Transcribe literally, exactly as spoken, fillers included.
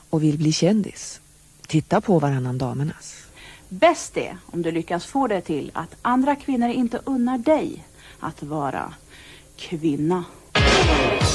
och vill bli kändis, titta på Varannan Damernas. Bäst är om du lyckas få det till att andra kvinnor inte unnar dig att vara kvinna.